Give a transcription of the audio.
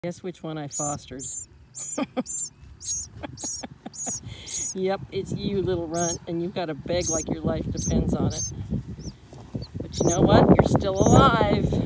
Guess which one I fostered? Yep, it's you, little runt, and you've got to beg like your life depends on it. But you know what? You're still alive.